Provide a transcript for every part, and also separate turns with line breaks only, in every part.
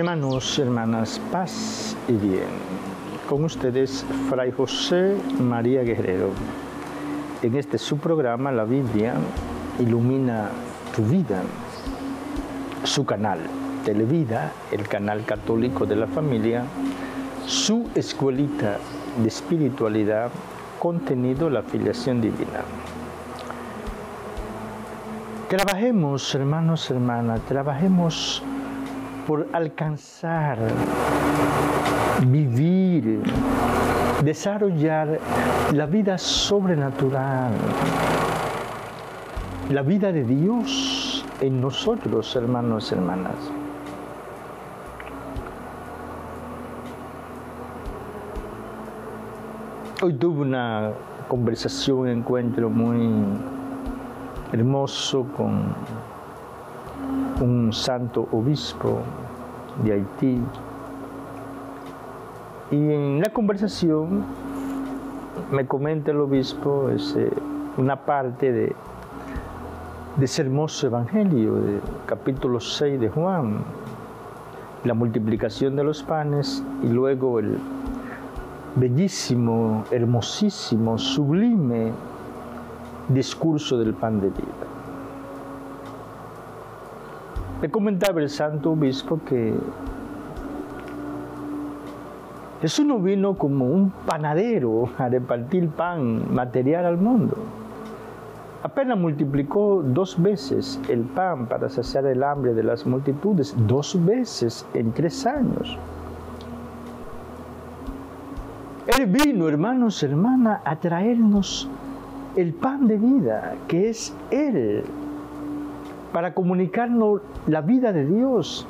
Hermanos, hermanas, paz y bien. Con ustedes, Fray José María Guerrero. En este su programa, La Biblia ilumina tu vida. Su canal Televida, el canal católico de la familia. Su escuelita de espiritualidad, contenido la filiación divina. Trabajemos, hermanos, hermanas, trabajemos por alcanzar, vivir, desarrollar la vida sobrenatural, la vida de Dios en nosotros, hermanos, hermanas. Hoy tuve una conversación, un encuentro muy hermoso con un santo obispo de Haití. Y en la conversación me comenta el obispo una parte de ese hermoso evangelio, del capítulo 6 de Juan, la multiplicación de los panes y luego el bellísimo, hermosísimo, sublime discurso del pan de vida. Me comentaba el santo obispo que Jesús no vino como un panadero a repartir pan material al mundo. Apenas multiplicó 2 veces el pan para saciar el hambre de las multitudes, 2 veces en 3 años. Él vino, hermanos, hermanas, a traernos el pan de vida, que es Él, para comunicarnos la vida de Dios,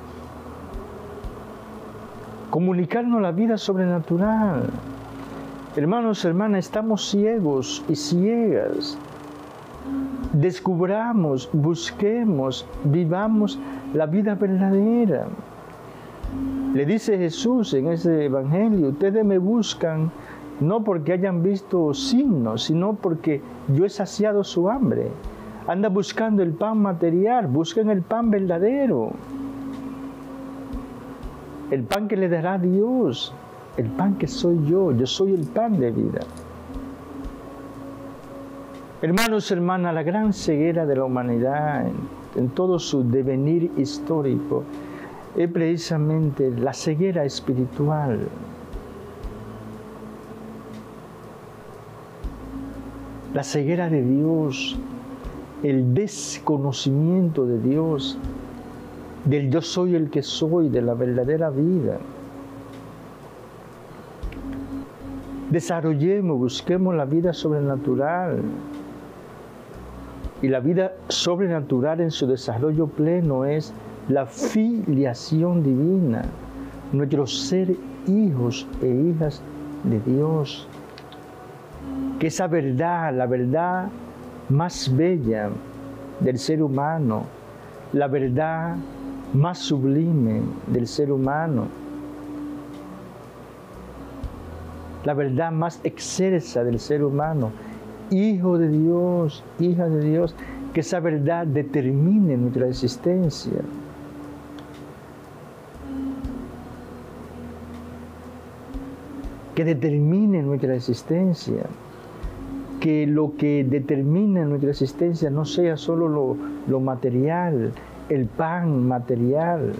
comunicarnos la vida sobrenatural. Hermanos, hermanas, estamos ciegos y ciegas. Descubramos, busquemos, vivamos la vida verdadera. Le dice Jesús en ese evangelio: ustedes me buscan no porque hayan visto signos, sino porque yo he saciado su hambre. Anda buscando el pan material, busquen el pan verdadero. El pan que le dará Dios, el pan que soy yo soy el pan de vida. Hermanos, hermanas, la gran ceguera de la humanidad en todo su devenir histórico es precisamente la ceguera espiritual. La ceguera de Dios, el desconocimiento de Dios, del yo soy el que soy, de la verdadera vida. Desarrollemos, busquemos la vida sobrenatural. Y la vida sobrenatural en su desarrollo pleno es la filiación divina, nuestro ser hijos e hijas de Dios. Que esa verdad, la verdad más bella del ser humano, la verdad más sublime del ser humano, la verdad más excelsa del ser humano, hijo de Dios, hija de Dios, que esa verdad determine nuestra existencia. Que determine nuestra existencia. Que lo que determina nuestra existencia no sea solo lo material, el pan material,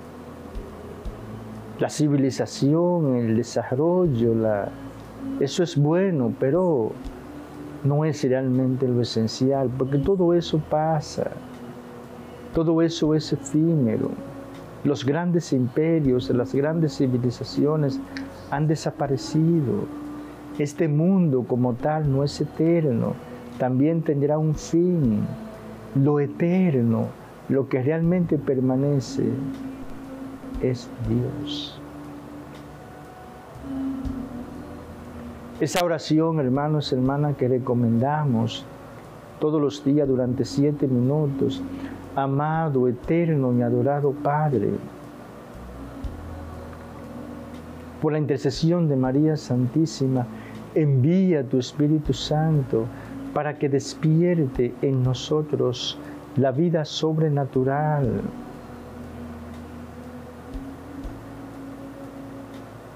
la civilización, el desarrollo, eso es bueno, pero no es realmente lo esencial, porque todo eso pasa, todo eso es efímero. Los grandes imperios, las grandes civilizaciones han desaparecido. Este mundo como tal no es eterno, también tendrá un fin. Lo eterno, lo que realmente permanece, es Dios. Esa oración, hermanos, hermanas, que recomendamos todos los días durante 7 minutos. Amado, eterno y adorado Padre, por la intercesión de María Santísima, envía tu Espíritu Santo para que despierte en nosotros la vida sobrenatural,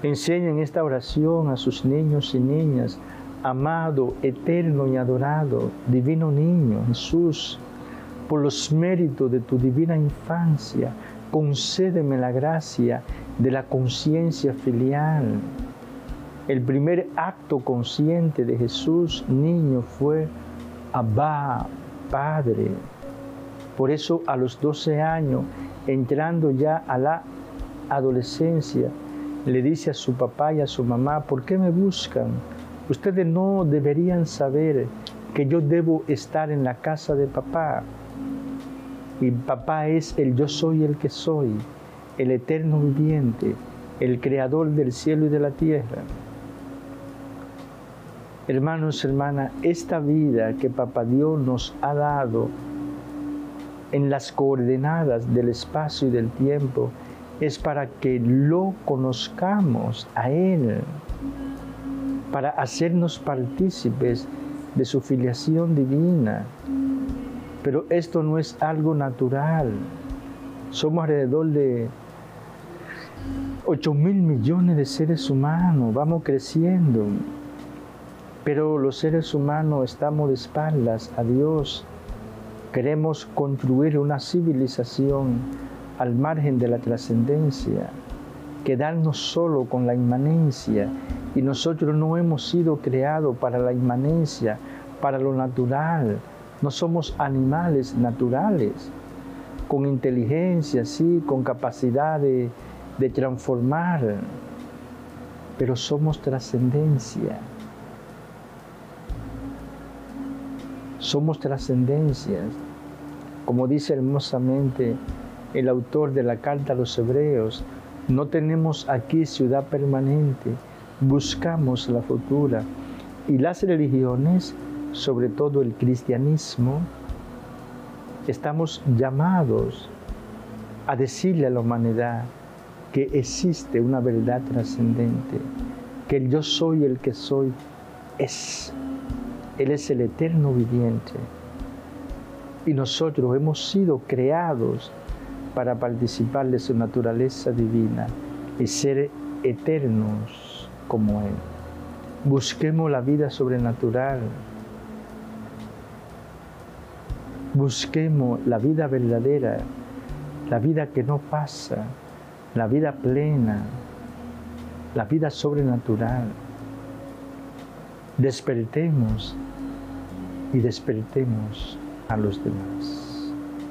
Enseñen esta oración a sus niños y niñas. Amado, eterno y adorado, divino niño Jesús, por los méritos de tu divina infancia, concédeme la gracia de la conciencia filial. El primer acto consciente de Jesús, niño, fue Abba, Padre. Por eso a los 12 años, entrando ya a la adolescencia, le dice a su papá y a su mamá: ¿por qué me buscan? Ustedes no deberían saber que yo debo estar en la casa de papá. Y papá es el yo soy el que soy, el eterno viviente, el creador del cielo y de la tierra. Hermanos, hermanas, esta vida que papá Dios nos ha dado en las coordenadas del espacio y del tiempo es para que lo conozcamos a Él, para hacernos partícipes de su filiación divina. Pero esto no es algo natural. Somos alrededor de 8.000 millones de seres humanos, vamos creciendo. Pero los seres humanos estamos de espaldas a Dios. Queremos construir una civilización al margen de la trascendencia, quedarnos solo con la inmanencia. Y nosotros no hemos sido creados para la inmanencia, para lo natural. No somos animales naturales, con inteligencia, sí, con capacidad de transformar, pero somos trascendencia. Somos trascendencias. Como dice hermosamente el autor de la carta a los Hebreos, no tenemos aquí ciudad permanente, buscamos la futura. Y las religiones, sobre todo el cristianismo, estamos llamados a decirle a la humanidad que existe una verdad trascendente, que el yo soy el que soy es. Él es el eterno viviente. Y nosotros hemos sido creados para participar de su naturaleza divina y ser eternos como Él. Busquemos la vida sobrenatural. Busquemos la vida verdadera, la vida que no pasa, la vida plena, la vida sobrenatural. Despertemos y despertemos a los demás.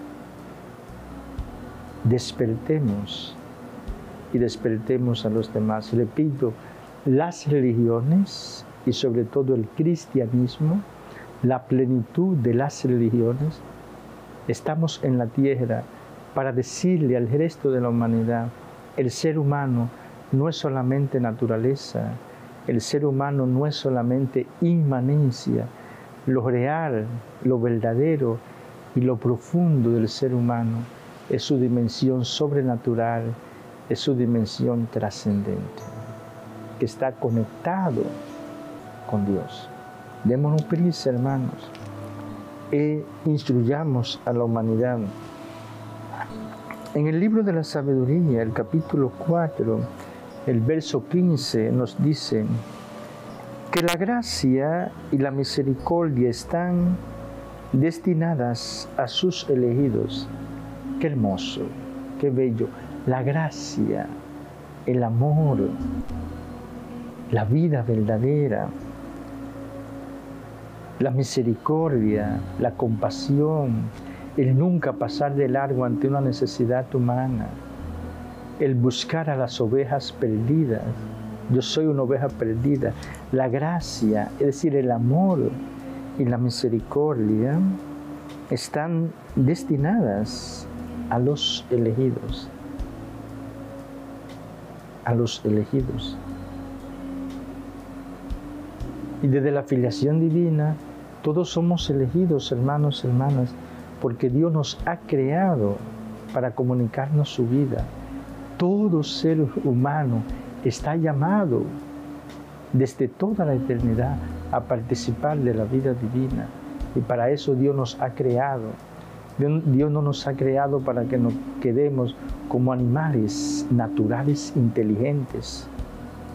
Despertemos y despertemos a los demás. Repito, las religiones y sobre todo el cristianismo, la plenitud de las religiones, estamos en la tierra para decirle al resto de la humanidad: el ser humano no es solamente naturaleza, el ser humano no es solamente inmanencia. Lo real, lo verdadero y lo profundo del ser humano es su dimensión sobrenatural, es su dimensión trascendente, que está conectado con Dios. Démonos prisa, hermanos, e instruyamos a la humanidad. En el libro de la sabiduría, el capítulo 4, el verso 15 nos dice que la gracia y la misericordia están destinadas a sus elegidos. Qué hermoso, qué bello. La gracia, el amor, la vida verdadera, la misericordia, la compasión, el nunca pasar de largo ante una necesidad humana, el buscar a las ovejas perdidas. Yo soy una oveja perdida. La gracia, es decir, el amor y la misericordia están destinadas a los elegidos. A los elegidos. Y desde la filiación divina, todos somos elegidos, hermanos, hermanas, porque Dios nos ha creado para comunicarnos su vida. Todo ser humano está llamado desde toda la eternidad a participar de la vida divina. Y para eso Dios nos ha creado. Dios no nos ha creado para que nos quedemos como animales naturales inteligentes.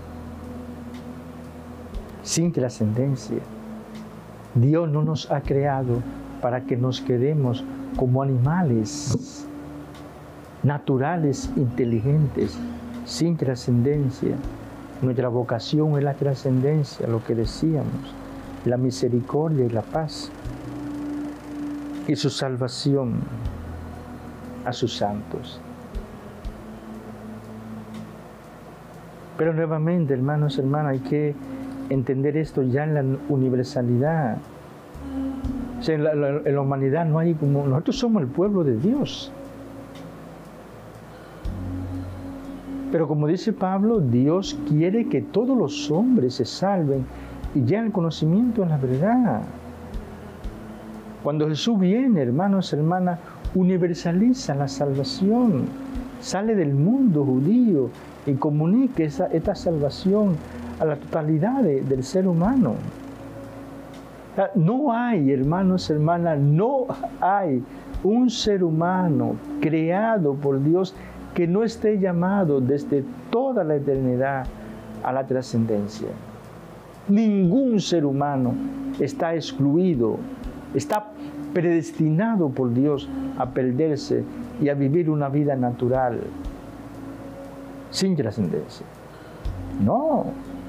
sin trascendencia. Dios no nos ha creado para que nos quedemos como animales naturales, inteligentes, sin trascendencia. Nuestra vocación es la trascendencia, lo que decíamos, la misericordia y la paz, y su salvación a sus santos. Pero nuevamente, hermanos, hermanas, hay que entender esto ya en la universalidad. O sea, en la humanidad no hay como... Nosotros somos el pueblo de Dios. Pero como dice Pablo, Dios quiere que todos los hombres se salven y lleguen al conocimiento de la verdad. Cuando Jesús viene, hermanos, hermanas, universaliza la salvación, sale del mundo judío y comunica esta salvación a la totalidad del ser humano. No hay, hermanos, hermanas, no hay un ser humano creado por Dios que no esté llamado desde toda la eternidad a la trascendencia. Ningún ser humano está excluido, está predestinado por Dios a perderse y a vivir una vida natural, sin trascendencia. No.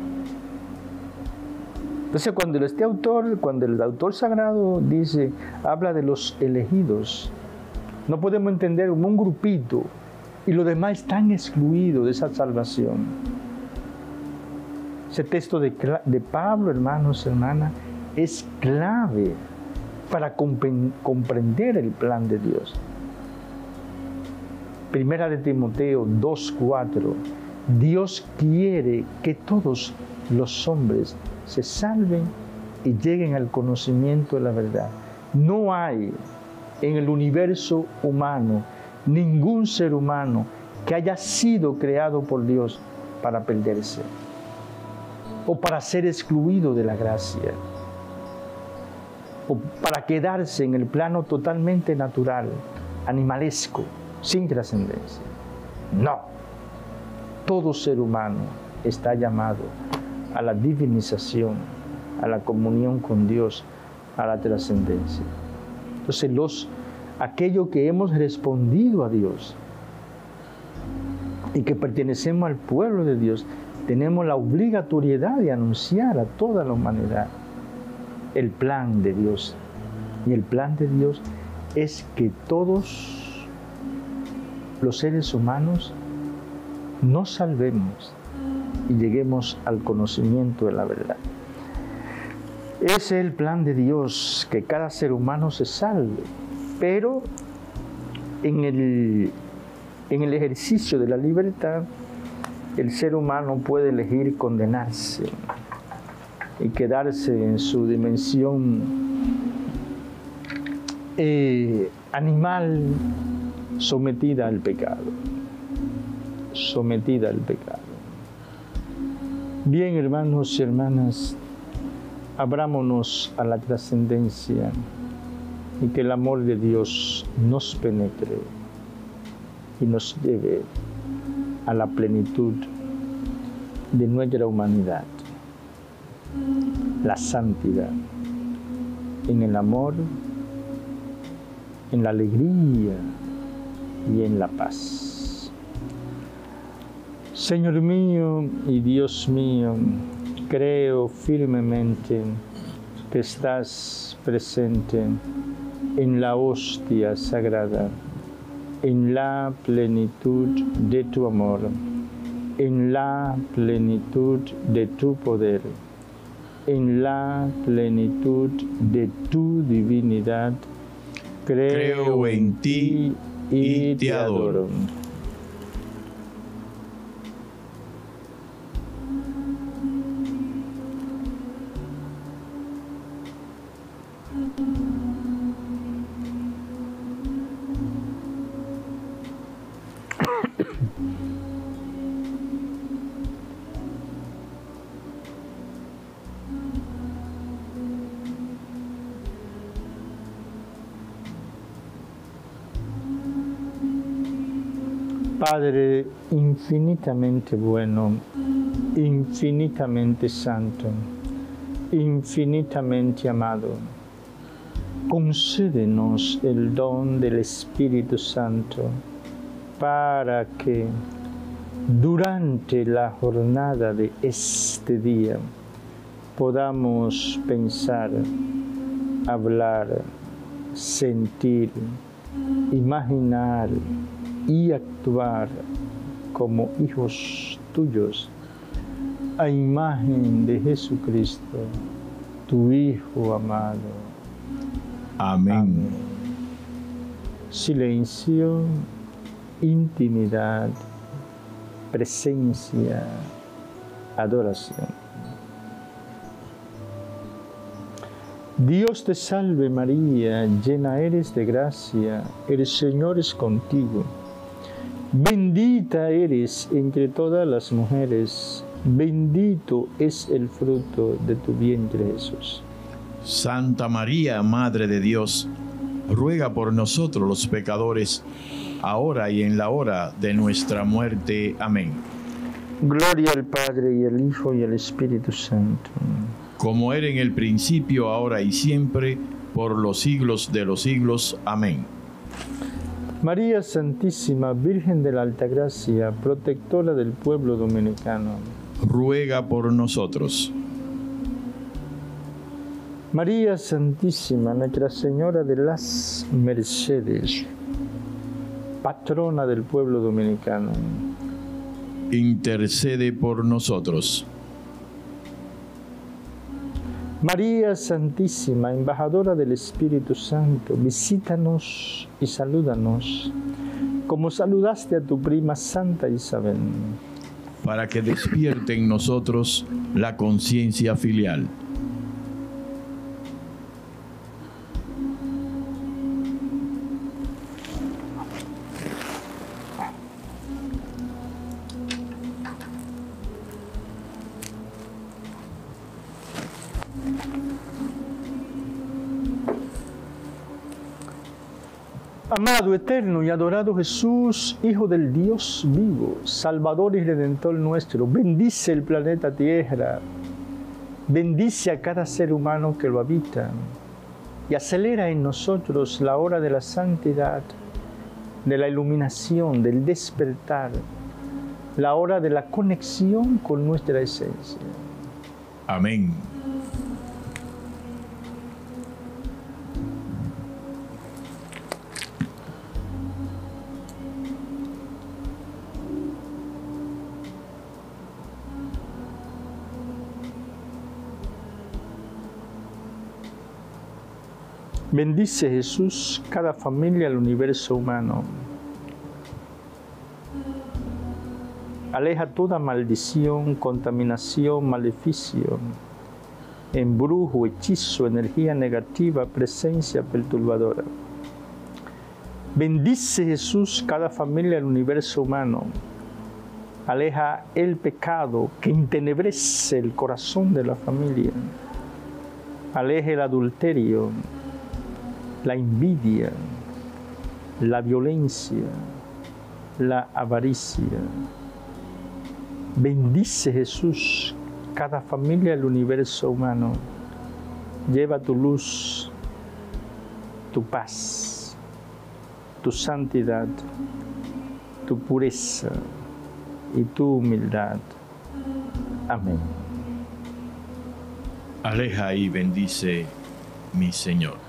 Entonces, cuando el autor sagrado dice, habla de los elegidos, no podemos entender como un grupito y los demás están excluidos de esa salvación. Ese texto de Pablo, hermanos, hermanas, es clave para comprender el plan de Dios. Primera de Timoteo 2:4. Dios quiere que todos los hombres se salven y lleguen al conocimiento de la verdad. No hay en el universo humano ningún ser humano que haya sido creado por Dios para perderse o para ser excluido de la gracia o para quedarse en el plano totalmente natural, animalesco, sin trascendencia. No. Todo ser humano está llamado a la divinización, a la comunión con Dios, a la trascendencia. Entonces, aquellos que hemos respondido a Dios y que pertenecemos al pueblo de Dios, tenemos la obligatoriedad de anunciar a toda la humanidad el plan de Dios. Y el plan de Dios es que todos los seres humanos nos salvemos y lleguemos al conocimiento de la verdad. Ese es el plan de Dios, que cada ser humano se salve, pero en el ejercicio de la libertad, el ser humano puede elegir condenarse y quedarse en su dimensión animal, sometida al pecado. Sometida al pecado. Bien, hermanos y hermanas, abrámonos a la trascendencia y que el amor de Dios nos penetre y nos lleve a la plenitud de nuestra humanidad, la santidad, en el amor, en la alegría y en la paz. Señor mío y Dios mío, creo firmemente que estás presente en la hostia sagrada, en la plenitud de tu amor, en la plenitud de tu poder, en la plenitud de tu divinidad. Creo en ti y te adoro. Padre infinitamente bueno, infinitamente santo, infinitamente amado, concédenos el don del Espíritu Santo para que durante la jornada de este día podamos pensar, hablar, sentir, imaginar y actuar como hijos tuyos, a imagen de Jesucristo, tu Hijo amado.
Amén.
Amén. Silencio, intimidad, presencia, adoración. Dios te salve María, llena eres de gracia, el Señor es contigo. Bendita eres entre todas las mujeres, bendito es el fruto de tu vientre Jesús.
Santa María, Madre de Dios, ruega por nosotros los pecadores, ahora y en la hora de nuestra muerte. Amén.
Gloria al Padre, y al Hijo, y al Espíritu Santo.
Como era en el principio, ahora y siempre, por los siglos de los siglos. Amén.
María Santísima, Virgen de la Altagracia, protectora del pueblo dominicano,
ruega por nosotros.
María Santísima, Nuestra Señora de las Mercedes, patrona del pueblo dominicano,
intercede por nosotros.
María Santísima, embajadora del Espíritu Santo, visítanos y salúdanos, como saludaste a tu prima Santa Isabel,
para que despierte en nosotros la conciencia filial.
Amado, eterno y adorado Jesús, Hijo del Dios vivo, Salvador y Redentor nuestro, bendice el planeta Tierra, bendice a cada ser humano que lo habita y acelera en nosotros la hora de la santidad, de la iluminación, del despertar, la hora de la conexión con nuestra esencia.
Amén.
Bendice Jesús cada familia del universo humano. Aleja toda maldición, contaminación, maleficio, embrujo, hechizo, energía negativa, presencia perturbadora. Bendice Jesús cada familia del universo humano. Aleja el pecado que entenebrece el corazón de la familia. Aleja el adulterio, la envidia, la violencia, la avaricia. Bendice Jesús cada familia del universo humano. Lleva tu luz, tu paz, tu santidad, tu pureza y tu humildad. Amén.
Aleja y bendice mi Señor.